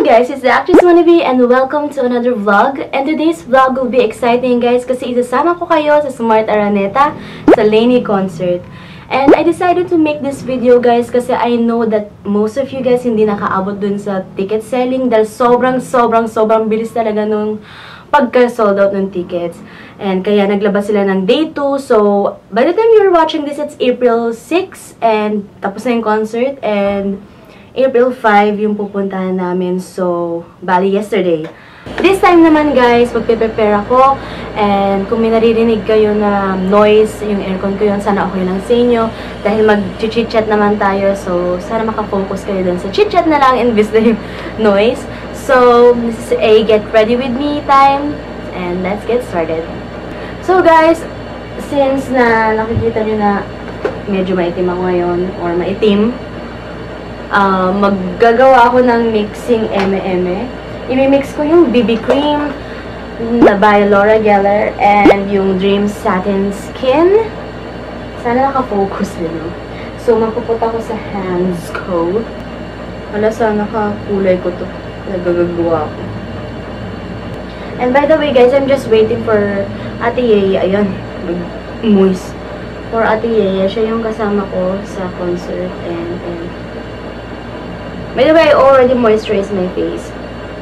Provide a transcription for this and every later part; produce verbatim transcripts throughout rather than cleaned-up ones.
Hello guys, it's the Actress Wannabe and welcome to another vlog. And today's vlog will be exciting guys kasi isasama ko kayo sa Smart Araneta sa Lainey concert. And I decided to make this video guys kasi I know that most of you guys hindi nakaabot dun sa ticket selling dahil sobrang sobrang sobrang bilis talaga nung pagka-sold out ng tickets. And kaya naglabas sila ng day two. So, by the time you're watching this, it's April sixth and tapos na yung concert and April fifth yung pupuntahan namin. So, bali yesterday. This time naman guys, magpe-prepare ako. And kung may naririnig kayo na noise, yung aircon ko yun, sana okay lang sa inyo. Dahil mag-chit-chat naman tayo. So, sana makafocus kayo dun sa chit-chat na lang imbis na yung noise. So, this is a get ready with me time. And let's get started. So guys, since na nakikita nyo na medyo maitim ako ngayon, or maitim, Uh, maggagawa ako ng mixing eme-eme. I-mix ko yung B B cream na by Laura Geller and yung Dream Satin Skin. Sana nakafocus din, no? So, magpupunta ko sa hands ko. Wala, sana nakakulay ko to. Nagagagawa ko. And by the way, guys, I'm just waiting for Ate Yeye. Ayan, moist. For Ate Yeye, siya yung kasama ko sa concert and, and by the way, I already moisturized my face.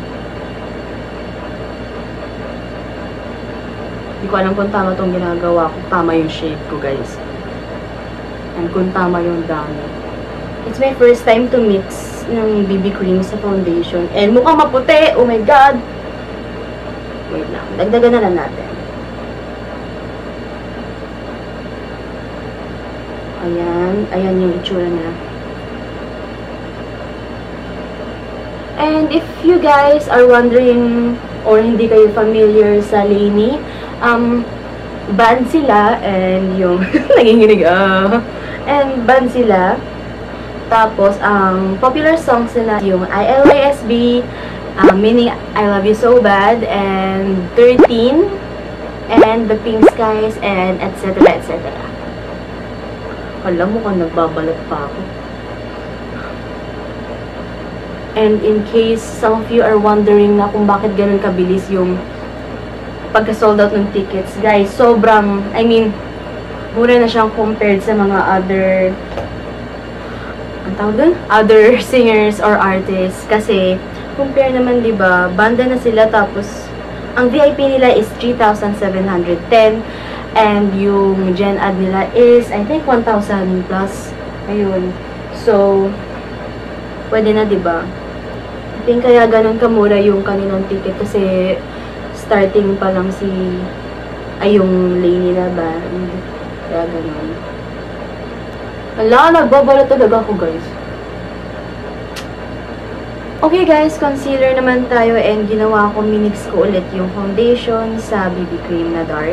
Hindi ko alam kung tama itong ginagawa ko. Tama yung shade ko, guys. And kung tama yung dami. It's my first time to mix ng B B cream sa foundation. And mukhang maputi! Oh my God! Wait lang. Dagdagan na lang natin. Ayan. Ayan yung itsura niya. And if you guys are wondering or hindi kayo familiar sa Lainey, um, band sila and yung naginginig, uh, and band sila. Tapos, ang um, popular songs nila yung I L Y S B, um, meaning I Love You So Bad, and thirteen, and The Pink Skies, and et cetera et cetera. Alam mo kung nagbabalat pa ako. And in case some of you are wondering na kung bakit ganun kabilis yung pagka-sold out ng tickets, guys, sobrang, I mean, mura na siyang compared sa mga other, ang tawag dun? Other singers or artists. Kasi, compare naman, diba, banda na sila, tapos, ang V I P nila is three thousand seven hundred ten, and yung Gen Ad nila is, I think, one thousand plus. Ayun. So, pwede na, diba? I think kaya ganun kamura yung kanilang ticket kasi starting pa lang si ay yung Lainey na band. Kaya ganun. Wala, nagbabala talaga ako, guys. Okay, guys, concealer naman tayo and ginawa ko, minix ko ulit yung foundation sa B B cream na dark.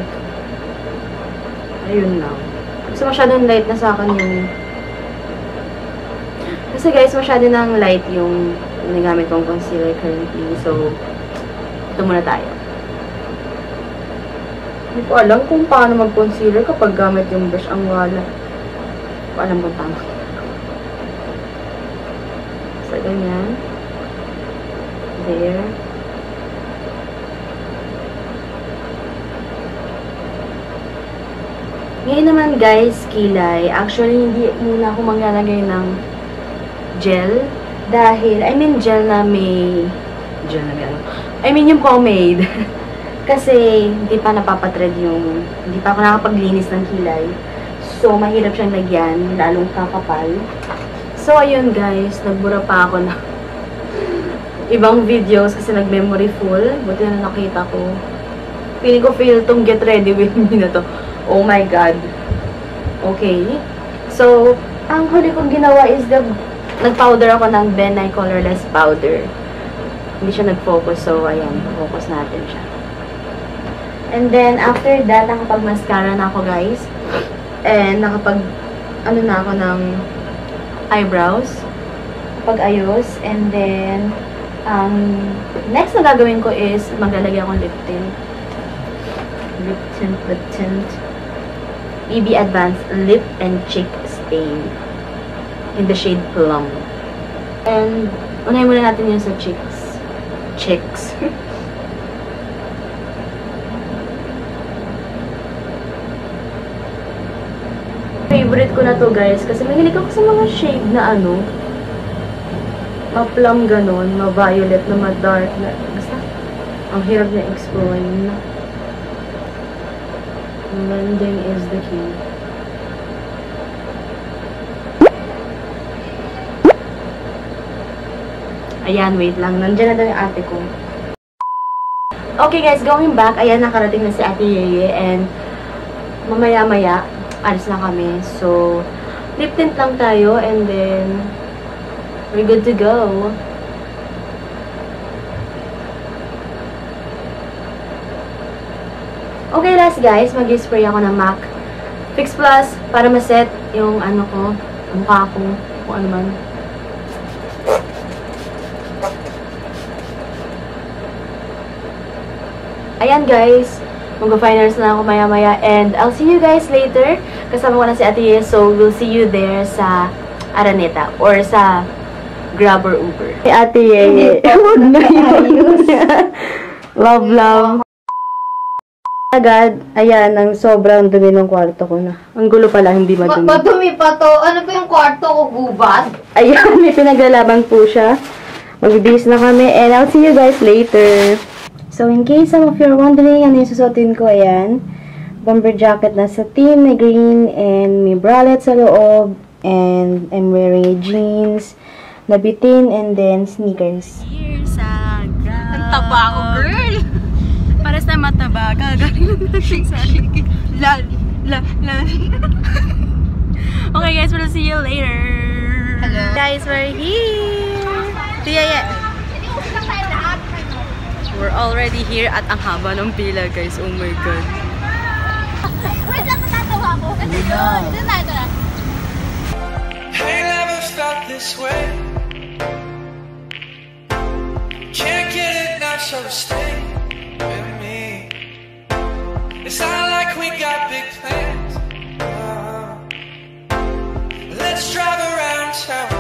Ayun lang. Kasi masyadong light na sa akin yung Kasi guys, masyado nang light yung nagamit kong concealer currently. So, ito muna tayo. Hindi ko alam kung paano mag-concealer kapag gamit yung brush ang wala. Hindi ko alam kung tama. So, ganyan. There. Ngayon naman guys, kilay. Actually, hindi muna ako maglalagay ng gel. Dahil, I mean gel na may, gel na may ano, I mean yung pomade. Kasi, hindi pa napapatread yung, hindi pa ako nakapaglinis ng kilay. So, mahirap siyang lagyan, lalong kakapal. So, ayun guys, nagbura pa ako na ibang videos kasi nag-memory full. Buti na nakita ko. Feeling ko feel tong get ready with me na to. Oh my God. Okay. So, ang huli kong ginawa is the nag-powder ako ng Ben Nye Colorless Powder. Hindi siya nag-focus. So, ayan. Focus natin siya. And then, after that, nakapag-mascara na ako, guys. And, nakapag, ano na ako ng eyebrows. Pag-ayos. And then, um, next na gagawin ko is, maglalagay akong lip tint. Lip tint, lip tint. B B Advanced Lip and Cheek Stain. In the shade Plum. And, unahin muna natin yun sa cheeks. chicks. Favorite ko na to guys kasi mahilig ako sa mga shade na ano, ma-plum ganon, ma-violet na ma-dark na, basta ang hirap na explain. Blending is the key. Ayan, wait lang. Nandiyan na daw yung ate ko. Okay guys, going back. Ayan, nakarating na si Ate Yeye. And mamaya-maya, alis na kami. So, lip tint lang tayo. And then, we're good to go. Okay, last guys, mag-spray ako ng MAC Fix Plus para ma-set yung ano ko, mukha ko, kung ano man. Ayan guys, mag-finals na ako maya-maya and I'll see you guys later. Kasama ko na si Ate Ye, so we'll see you there sa Araneta or sa Grab or Uber. Si Ate Ye, huwag na yun. Love, love. Agad, ayan, ang sobrang dumi ng kwarto ko na. Ang gulo pala, hindi madumi. Ma madumi pa to. Ano pa yung kwarto ko, gubat? Ayan, may pinaglalaban po siya. Mag-bihis na kami and I'll see you guys later. So, in case some of you are wondering, ano yung susuotin ko, ayan. Bomber jacket na satin, na green, and may bralette sa loob. And I'm wearing a jeans, na bitin, and then sneakers. Here sa Grab. Ang taba ako, girl! Pares na mataba. Gagaling natin sa akin. Lali, la, lali. Okay guys, we'll see you later. Hello. Guys, we're here. Tiya, yeah. We're already here at ang haba ng pila, guys. Oh my God. Wait lang, matatawa ko. Kasi yun. Doon tayo na. I never felt this way. Can't get it now, so stay with me. It's not like we got big plans. Uh, let's drive around town.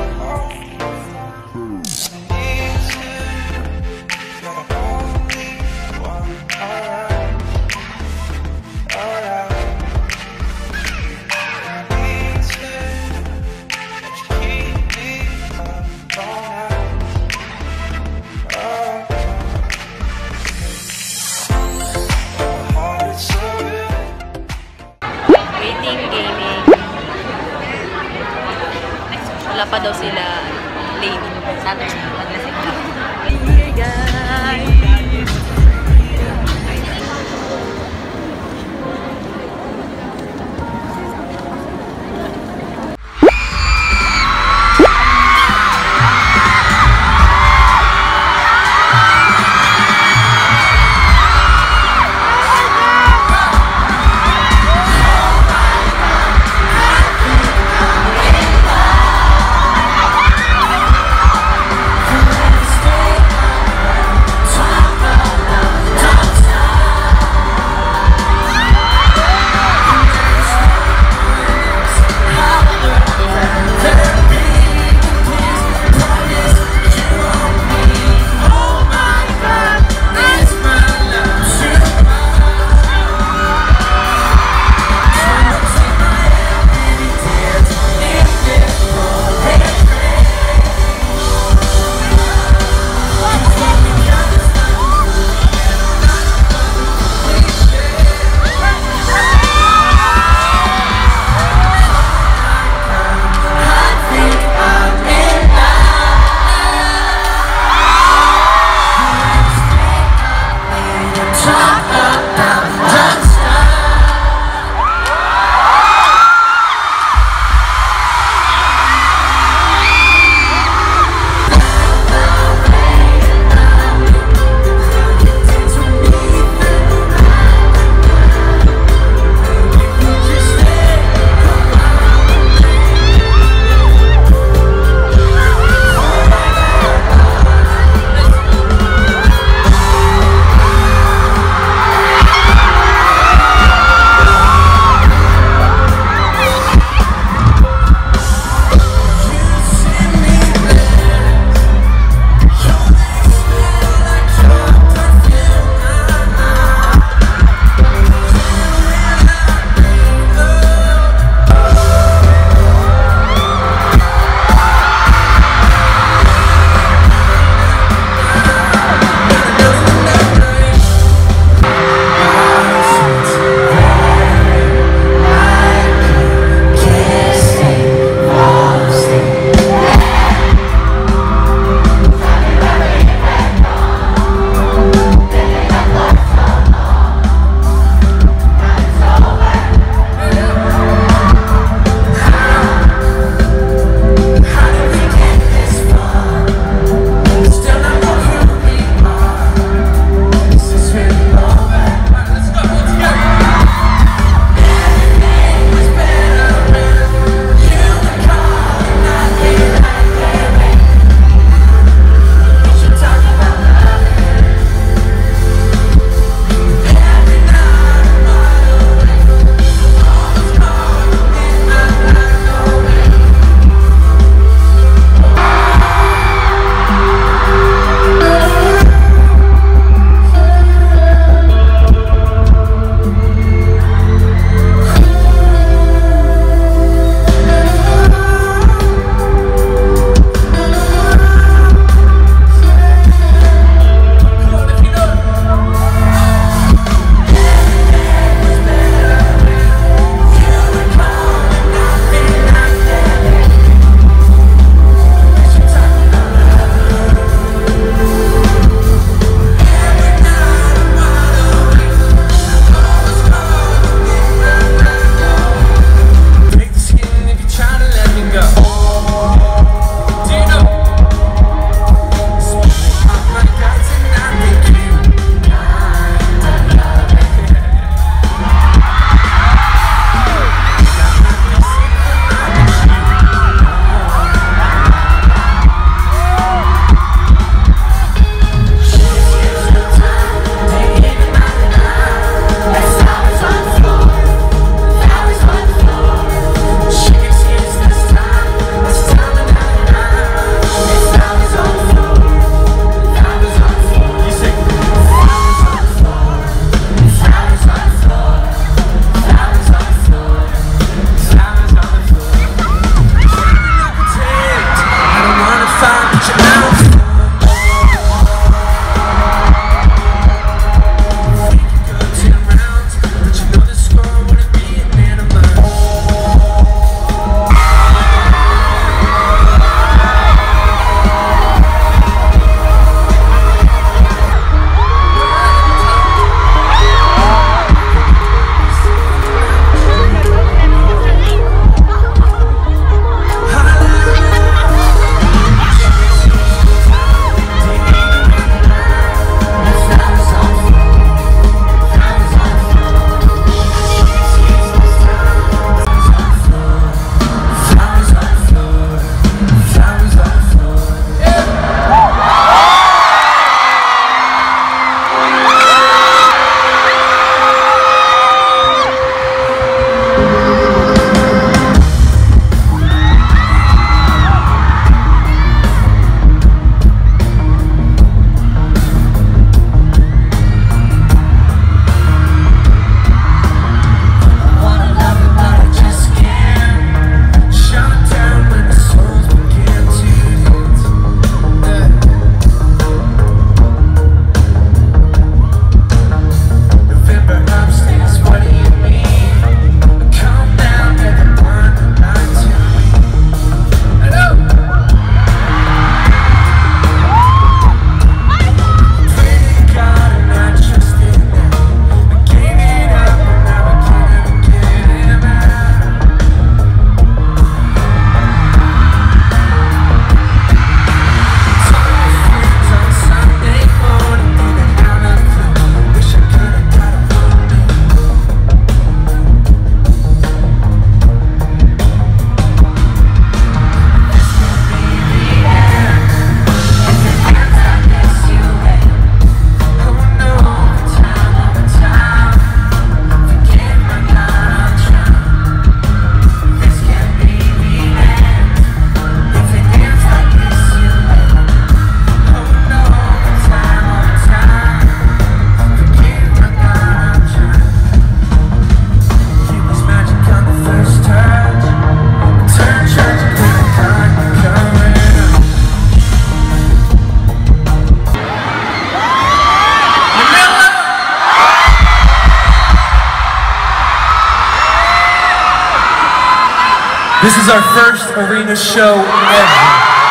This is our first arena show ever.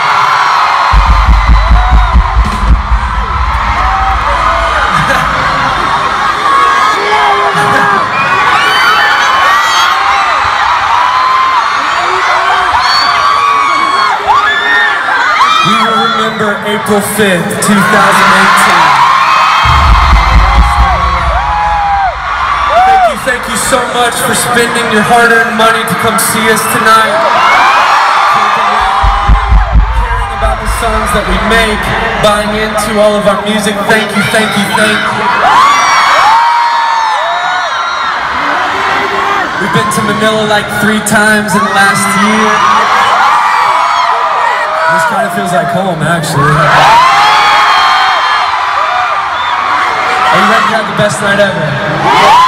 We will remember April fifth, two thousand eighteen. Thank you, thank you so much for spending your hard-earned money to come see us tonight. Caring about the songs that we make, buying into all of our music. Thank you, thank you, thank you. We've been to Manila like three times in the last year. This kind of feels like home, actually. Are you ready to have the best night ever?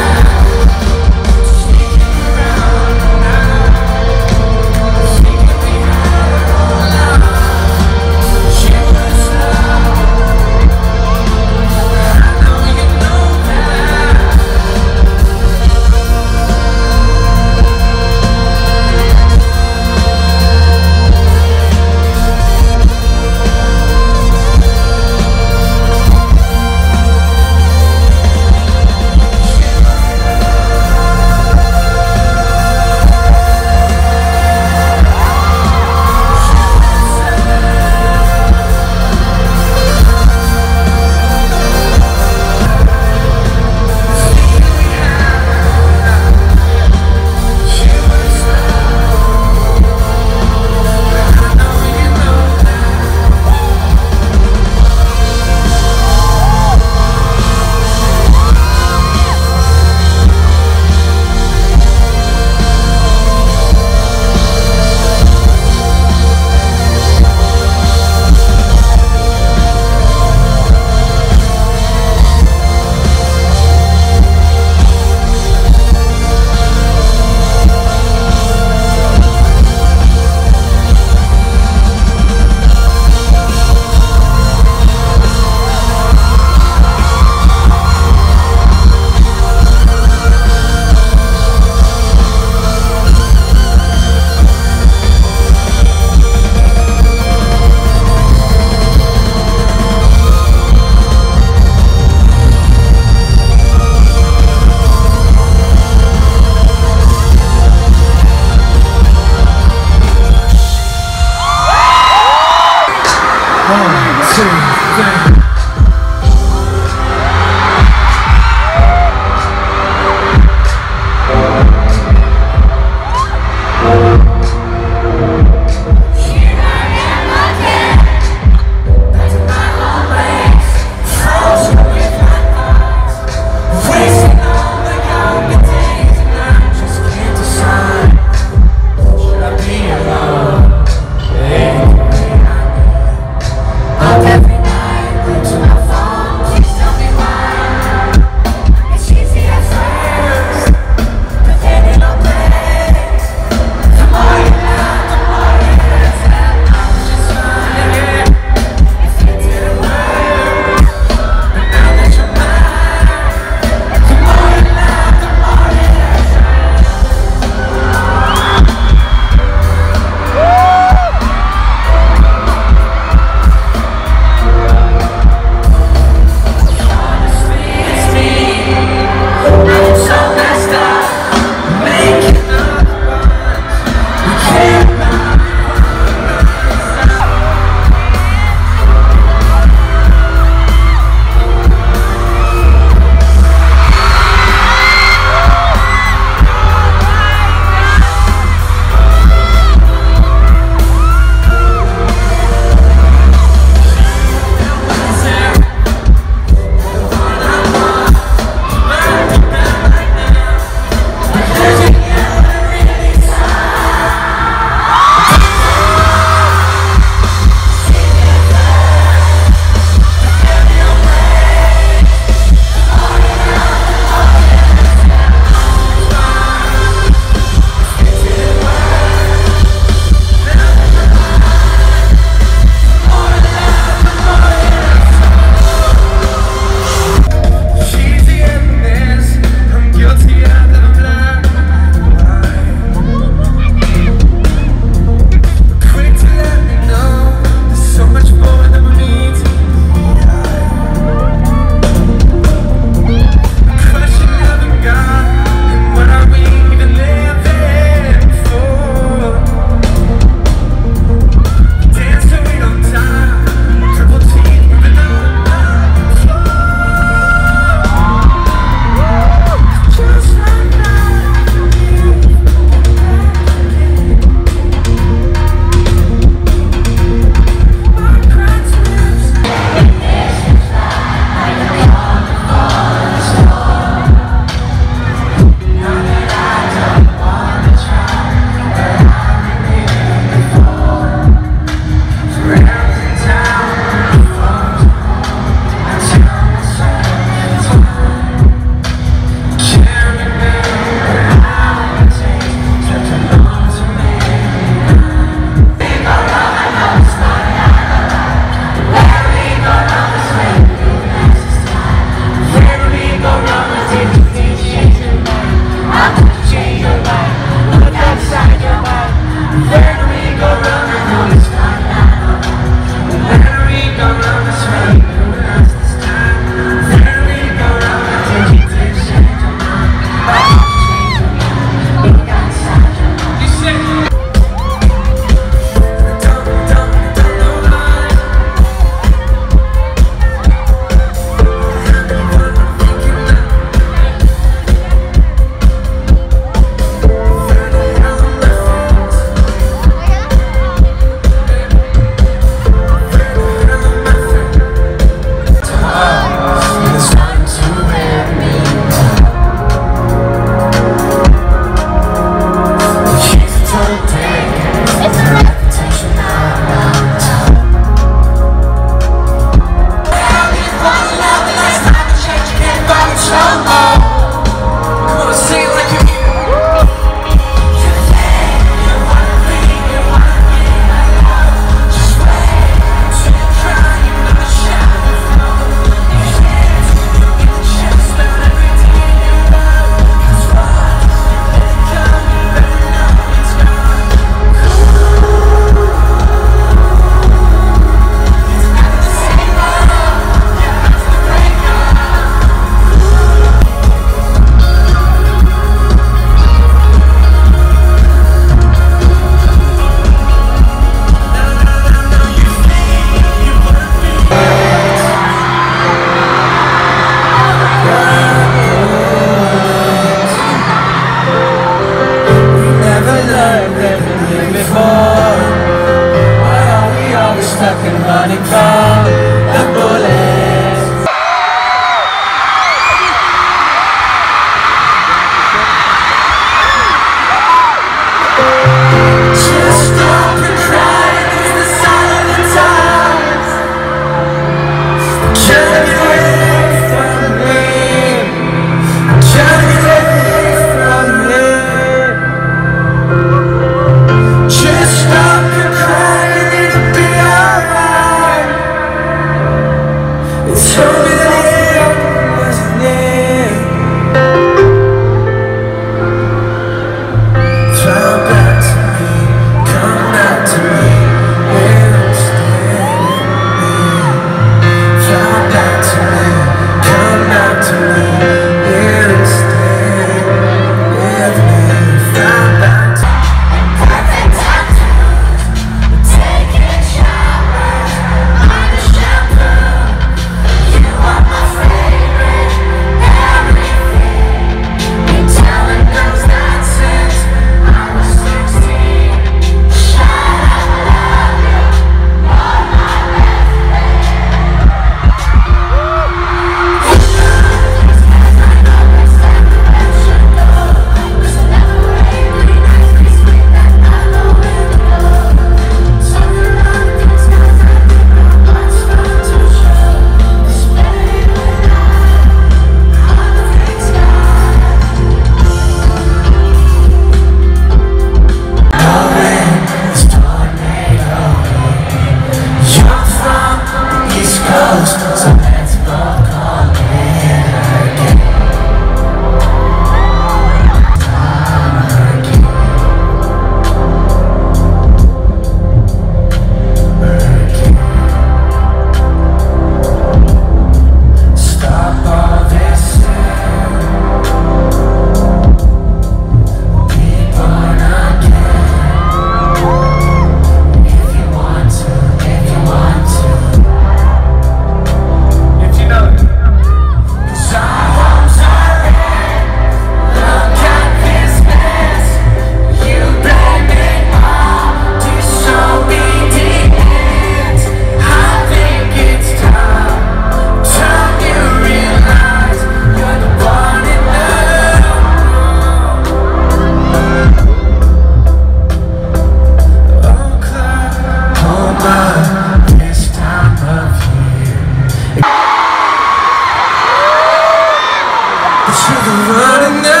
to the running now.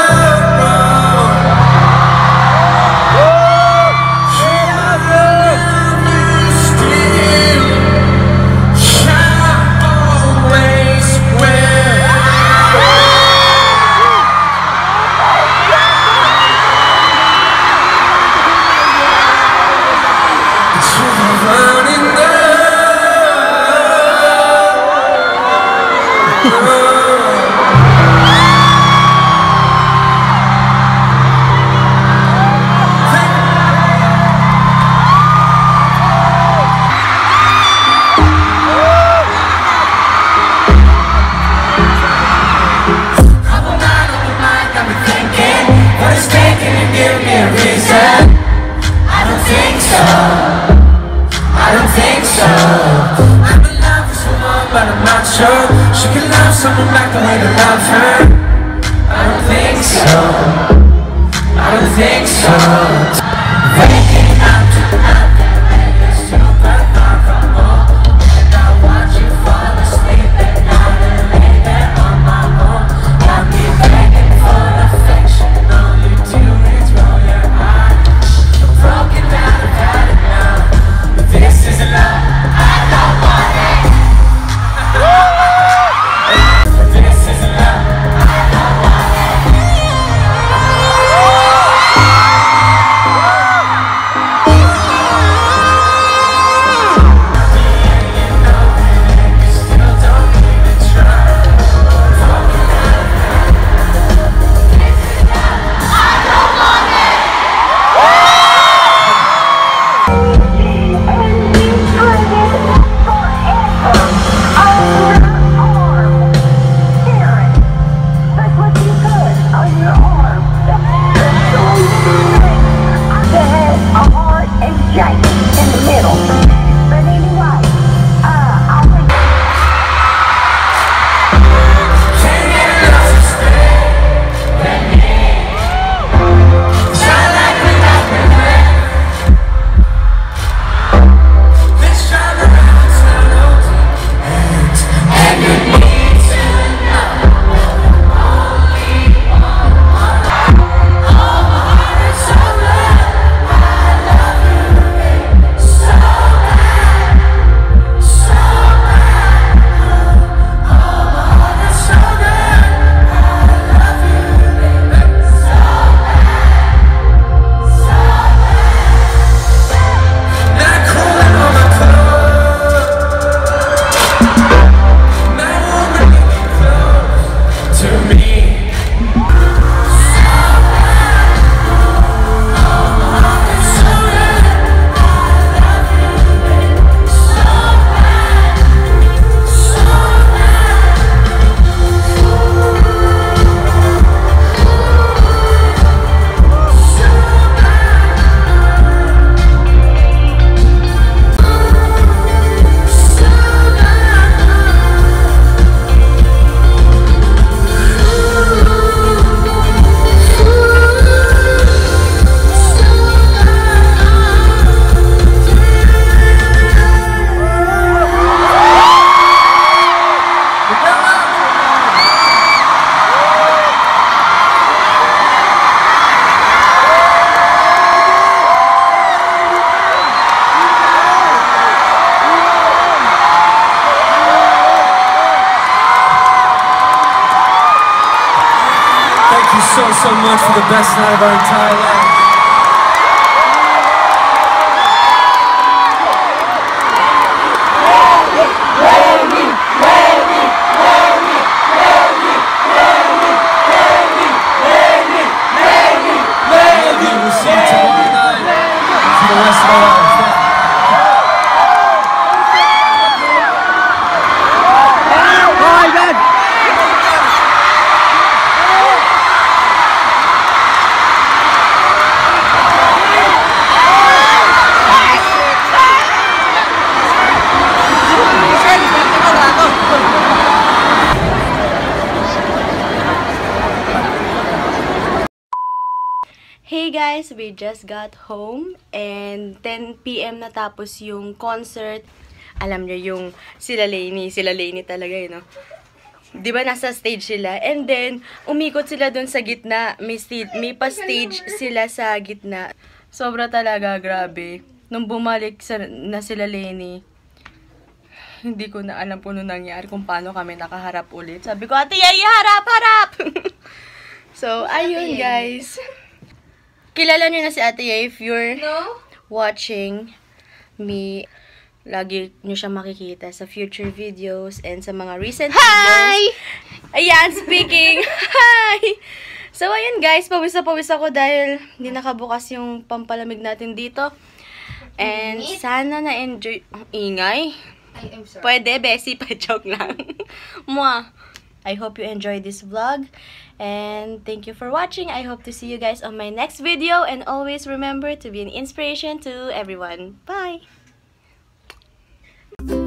She can love someone back the way to love her. I don't think so. I don't think so. Waking up to nothing, and you're super far from home. And I watch you fall asleep at night and lay there on my own. Got me begging for affection. All you do is roll your eyes. I'm broken down, I've had it now. But this is love. I don't want it. So, so much for the best night of our entire life. We'll see you tomorrow night for the rest of our lives. Hey guys, we just got home and ten p m natapos yung concert. Alam niyo yung sila Lainey, sila Lainey talaga yun, no? di ba nasa stage sila? And then, umikot sila dun sa gitna. May, stage, may pa-stage sila sa gitna. Sobra talaga, grabe. Nung bumalik sa, na sila Lenny, hindi ko na alam kung ano nangyari, kung paano kami nakaharap ulit. Sabi ko, Ate Yay, harap, harap! So, ayun guys. Kilala niyo na si Ate Yay if you're No? watching me. Lagi niyo siya makikita sa future videos and sa mga recent Hi! videos. Ayan, speaking. Hi! So, ayun guys, pawis na pawis ako dahil hindi nakabukas yung pampalamig natin dito. And sana na-enjoy. Ang ingay. I am sorry. Pwede, Bessie, pa-joke lang. Mwah! I hope you enjoyed this vlog. And thank you for watching. I hope to see you guys on my next video. And always remember to be an inspiration to everyone. Bye!